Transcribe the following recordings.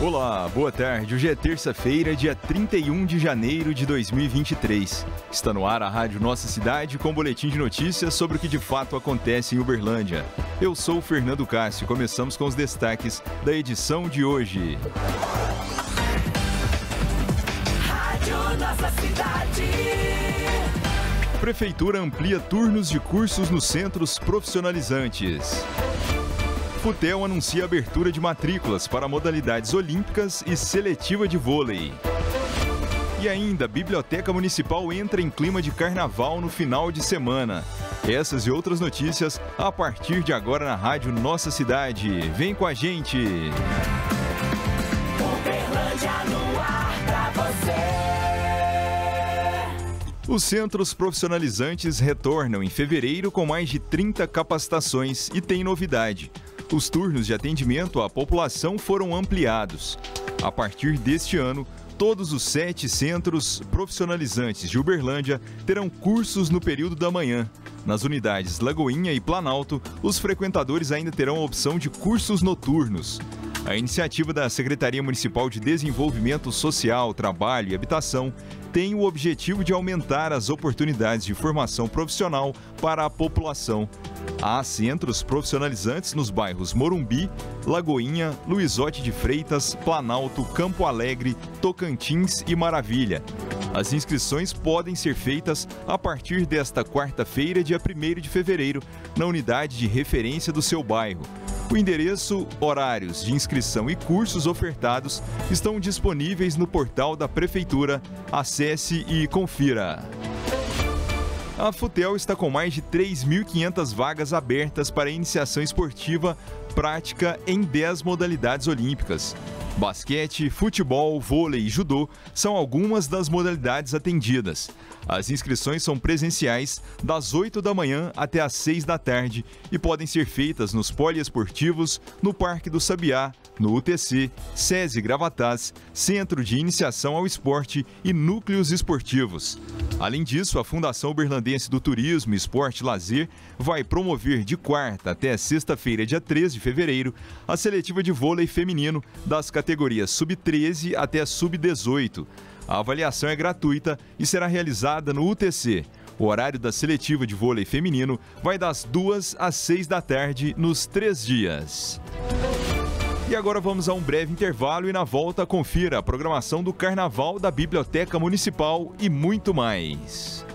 Olá, boa tarde. Hoje é terça-feira, dia 31 de janeiro de 2023. Está no ar a Rádio Nossa Cidade com um boletim de notícias sobre o que de fato acontece em Uberlândia. Eu sou o Fernando Cássio. Começamos com os destaques da edição de hoje. Rádio Nossa Cidade. Prefeitura amplia turnos de cursos nos centros profissionalizantes. Futel anuncia abertura de matrículas para modalidades olímpicas e seletiva de vôlei. E ainda, a Biblioteca Municipal entra em clima de carnaval no final de semana. Essas e outras notícias a partir de agora na Rádio Nossa Cidade. Vem com a gente! Uberlândia no ar pra você. Os centros profissionalizantes retornam em fevereiro com mais de 30 capacitações e tem novidade. Os turnos de atendimento à população foram ampliados. A partir deste ano, todos os 7 centros profissionalizantes de Uberlândia terão cursos no período da manhã. Nas unidades Lagoinha e Planalto, os frequentadores ainda terão a opção de cursos noturnos. A iniciativa da Secretaria Municipal de Desenvolvimento Social, Trabalho e Habitação tem o objetivo de aumentar as oportunidades de formação profissional para a população. Há centros profissionalizantes nos bairros Morumbi, Lagoinha, Luizote de Freitas, Planalto, Campo Alegre, Tocantins e Maravilha. As inscrições podem ser feitas a partir desta quarta-feira, dia 1º de fevereiro, na unidade de referência do seu bairro. O endereço, horários de inscrição e cursos ofertados estão disponíveis no portal da Prefeitura. Acesse e confira. A Futel está com mais de 3.500 vagas abertas para iniciação esportiva prática em 10 modalidades olímpicas. Basquete, futebol, vôlei e judô são algumas das modalidades atendidas. As inscrições são presenciais das 8 da manhã até às 6 da tarde e podem ser feitas nos poliesportivos, no Parque do Sabiá, no UTC, SESI Gravatás, Centro de Iniciação ao Esporte e Núcleos Esportivos. Além disso, a Fundação Uberlandense do Turismo, Esporte e Lazer vai promover de quarta até sexta-feira, dia 3 de fevereiro, a seletiva de vôlei feminino das categorias sub-13 até sub-18. A avaliação é gratuita e será realizada no UTC. O horário da seletiva de vôlei feminino vai das 2 às 6 da tarde nos 3 dias. E agora vamos a um breve intervalo e na volta confira a programação do Carnaval da Biblioteca Municipal e muito mais.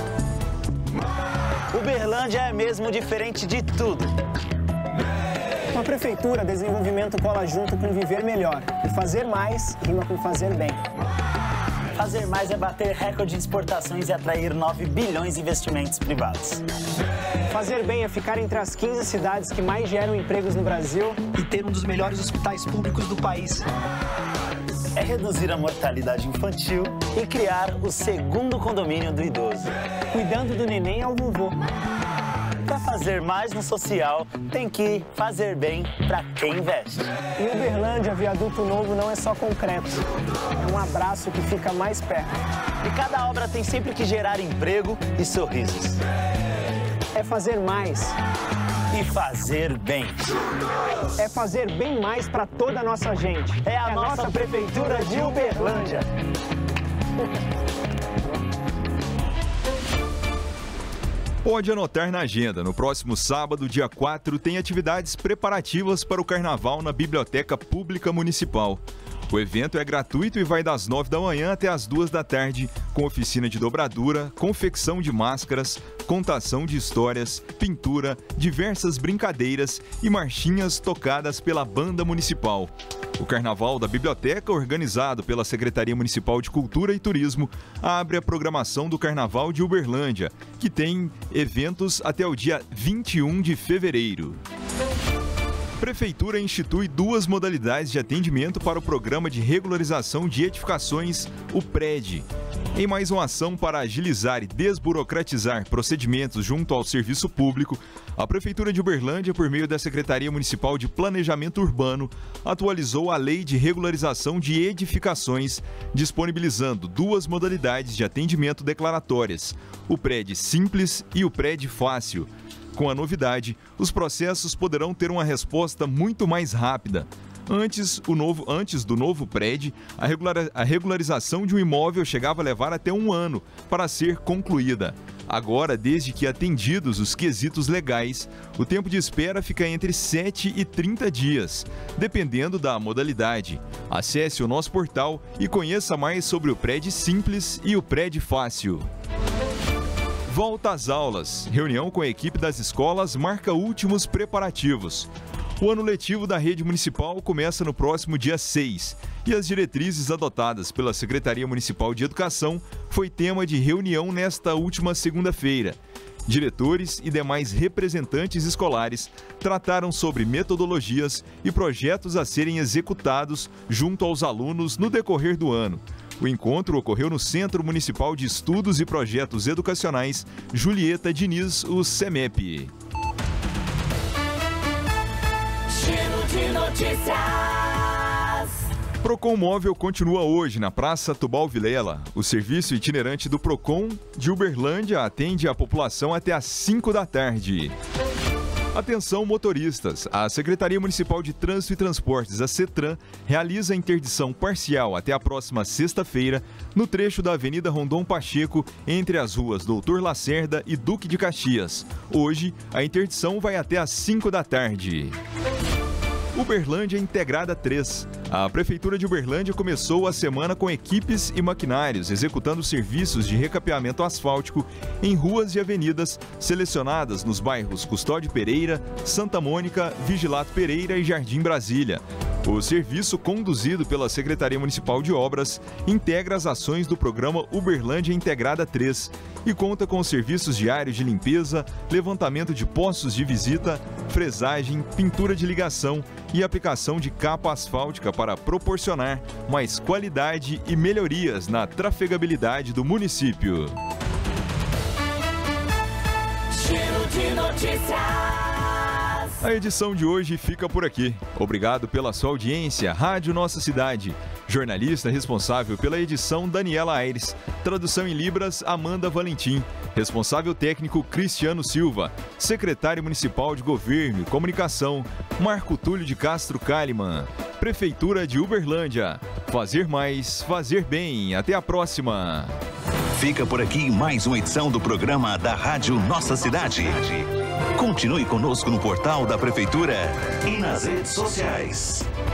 Uberlândia é mesmo diferente de tudo. Com a Prefeitura, desenvolvimento cola junto com viver melhor. E fazer mais rima com fazer bem. Fazer mais é bater recorde de exportações e atrair 9 bilhões de investimentos privados. Fazer bem é ficar entre as 15 cidades que mais geram empregos no Brasil e ter um dos melhores hospitais públicos do país. É reduzir a mortalidade infantil e criar o segundo condomínio do idoso. cuidando do neném ao vovô. Para fazer mais no social, tem que fazer bem para quem investe. Em Uberlândia, viaduto novo não é só concreto. É um abraço que fica mais perto. E cada obra tem sempre que gerar emprego e sorrisos. É fazer mais. E fazer bem. É fazer bem mais para toda a nossa gente. É a nossa Prefeitura de Uberlândia. Pode anotar na agenda. No próximo sábado, dia 4, tem atividades preparativas para o Carnaval na Biblioteca Pública Municipal. O evento é gratuito e vai das 9 da manhã até as 2 da tarde, com oficina de dobradura, confecção de máscaras, contação de histórias, pintura, diversas brincadeiras e marchinhas tocadas pela Banda Municipal. O Carnaval da Biblioteca, organizado pela Secretaria Municipal de Cultura e Turismo, abre a programação do Carnaval de Uberlândia, que tem eventos até o dia 21 de fevereiro. Prefeitura institui 2 modalidades de atendimento para o Programa de Regularização de Edificações, o PRED. Em mais uma ação para agilizar e desburocratizar procedimentos junto ao serviço público, a Prefeitura de Uberlândia, por meio da Secretaria Municipal de Planejamento Urbano, atualizou a Lei de Regularização de Edificações, disponibilizando 2 modalidades de atendimento declaratórias, o PRED Simples e o PRED Fácil. Com a novidade, os processos poderão ter uma resposta muito mais rápida. Antes do novo prédio, a regularização de um imóvel chegava a levar até 1 ano para ser concluída. Agora, desde que atendidos os quesitos legais, o tempo de espera fica entre 7 e 30 dias, dependendo da modalidade. Acesse o nosso portal e conheça mais sobre o prédio Simples e o prédio Fácil. Volta às aulas. Reunião com a equipe das escolas marca últimos preparativos. O ano letivo da rede municipal começa no próximo dia 6 e as diretrizes adotadas pela Secretaria Municipal de Educação foi tema de reunião nesta última segunda-feira. Diretores e demais representantes escolares trataram sobre metodologias e projetos a serem executados junto aos alunos no decorrer do ano. O encontro ocorreu no Centro Municipal de Estudos e Projetos Educacionais Julieta Diniz, o CEMEP. Giro de notícias. Procon Móvel continua hoje na Praça Tubal Vilela. O serviço itinerante do Procon de Uberlândia atende a população até às 5 da tarde. Atenção motoristas, a Secretaria Municipal de Trânsito e Transportes, a CETRAN, realiza a interdição parcial até a próxima sexta-feira no trecho da Avenida Rondon Pacheco, entre as ruas Doutor Lacerda e Duque de Caxias. Hoje, a interdição vai até às 5 da tarde. Uberlândia Integrada 3. A Prefeitura de Uberlândia começou a semana com equipes e maquinários executando serviços de recapeamento asfáltico em ruas e avenidas selecionadas nos bairros Custódio Pereira, Santa Mônica, Vigilato Pereira e Jardim Brasília. O serviço, conduzido pela Secretaria Municipal de Obras, integra as ações do programa Uberlândia Integrada 3 e conta com os serviços diários de limpeza, levantamento de postos de visita, fresagem, pintura de ligação e aplicação de capa asfáltica para proporcionar mais qualidade e melhorias na trafegabilidade do município. Giro de notícias. A edição de hoje fica por aqui. Obrigado pela sua audiência. Rádio Nossa Cidade. Jornalista responsável pela edição, Daniela Aires. Tradução em Libras, Amanda Valentim. Responsável técnico, Cristiano Silva. Secretário Municipal de Governo e Comunicação, Marco Túlio de Castro Kalimann. Prefeitura de Uberlândia. Fazer mais, fazer bem. Até a próxima. Fica por aqui mais uma edição do programa da Rádio Nossa Cidade. Continue conosco no portal da Prefeitura e nas redes sociais.